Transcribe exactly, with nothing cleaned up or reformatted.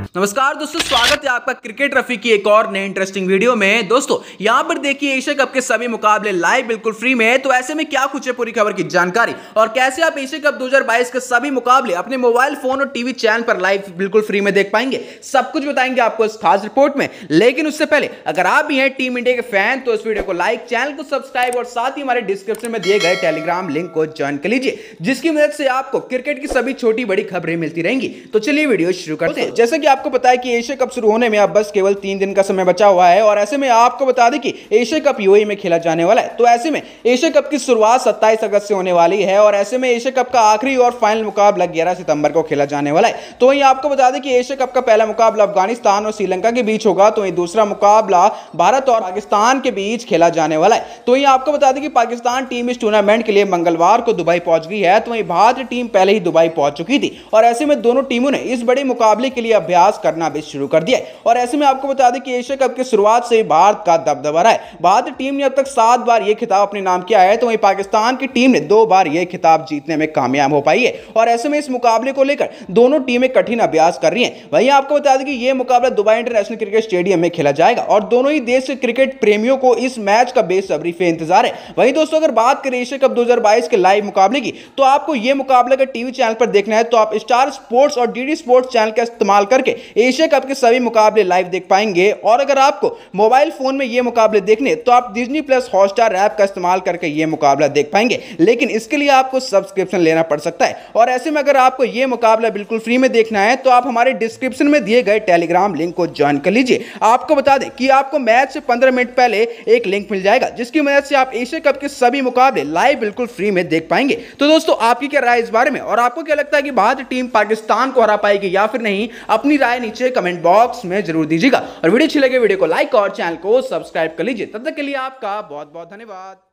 नमस्कार दोस्तों, स्वागत है आपका क्रिकेट रफी की एक और नई इंटरेस्टिंग वीडियो में। दोस्तों यहां पर देखिए एशिया कप के सभी मुकाबले लाइव बिल्कुल फ्री में है। तो ऐसे में क्या कुछ है पूरी खबर की जानकारी और कैसे आप एशिया कप दो हज़ार बाईस के सभी मुकाबले अपने मोबाइल फोन और टीवी चैनल पर लाइव बिल्कुल फ्री में देख पाएंगे, सब कुछ बताएंगे आपको इस खास रिपोर्ट में। लेकिन उससे पहले अगर आप भी हैं टीम इंडिया के फैन तो इस वीडियो को लाइक, चैनल को सब्सक्राइब और साथ ही हमारे डिस्क्रिप्शन में दिए गए टेलीग्राम लिंक को ज्वाइन कर लीजिए, जिसकी मदद से आपको क्रिकेट की सभी छोटी बड़ी खबरें मिलती रहेंगी। तो चलिए वीडियो शुरू करते हैं। जैसे कि आपको पता है कि एशिया कप शुरू होने में अब बस केवल तीन दिन का समय बचा हुआ है और ऐसे में आपको बता दें कि एशिया कप यूएई में खेला जाने वाला है। तो ऐसे में एशिया कप की शुरुआत सत्ताईस अगस्त से होने वाली है और ऐसे में एशिया कप का आखिरी और फाइनल मुकाबला ग्यारह सितंबर को खेला जाने वाला है। तो वहीं आपको बता दें कि एशिया कप का पहला मुकाबला अफगानिस्तान और श्रीलंका के बीच होगा, तो वहीं दूसरा मुकाबला भारत और पाकिस्तान के बीच खेला जाने वाला है। तो वहीं आपको बता दें कि पाकिस्तान टीम इस टूर्नामेंट के लिए मंगलवार को दुबई पहुंच गई है, तो वहीं भारतीय टीम पहले ही दुबई पहुंच चुकी थी और ऐसे में दोनों टीमों ने इस बड़े मुकाबले के लिए अभ्यास करना भी शुरू कर दिया है। और ऐसे में आपको बता दें कि एशिया कप की शुरुआत से भारत का दबदबा रहा है। भारतीय टीम ने अब तक सात बार यह खिताब अपने नाम किया है, तो वहीं पाकिस्तान की टीम ने दो बार यह खिताब जीतने में कामयाब हो पाई है और ऐसे में इस मुकाबले को लेकर दोनों टीमें कठिन अभ्यास कर रही हैं। वहीं आपको बता दें कि यह मुकाबला दुबई इंटरनेशनल क्रिकेट स्टेडियम में खेला जाएगा और दोनों ही देश के क्रिकेट प्रेमियों को इस मैच का बेसब्री से इंतजार है। वहीं दोस्तों अगर बात करें एशिया कप दो हज़ार बाईस के लाइव मुकाबले की, तो आपको यह मुकाबला अगर टीवी चैनल पर देखना है तो आप स्टार स्पोर्ट्स और डीडी स्पोर्ट्स चैनल का इस्तेमाल करके एशिया कप के सभी मुकाबले लाइव देख पाएंगे। और अगर आपको मोबाइल फोन में ये मुकाबले देखने तो आप डिज्नी प्लस हॉटस्टार ऐप का इस्तेमाल करके ये मुकाबला देख पाएंगे, लेकिन इसके लिए आपको सब्सक्रिप्शन लेना पड़ सकता है। और ऐसे में अगर आपको ये मुकाबला बिल्कुल फ्री में देखना है तो आप हमारे डिस्क्रिप्शन में दिए गए टेलीग्राम लिंक को ज्वाइन कर लीजिए। आपको बता दें कि आपको मैच से पंद्रह मिनट पहले एक लिंक मिल जाएगा, जिसकी मदद से आप एशिया कप के सभी मुकाबले लाइव बिल्कुल फ्री में देख पाएंगे। तो दोस्तों आपकी क्या राय इस बारे में और आपको क्या लगता है कि भारतीय टीम पाकिस्तान को हरा पाएगी या फिर नहीं? अपनी राय नीचे कमेंट बॉक्स में जरूर दीजिएगा और वीडियो अच्छी लगे वीडियो को लाइक और चैनल को सब्सक्राइब कर लीजिए। तब तक के लिए आपका बहुत बहुत धन्यवाद।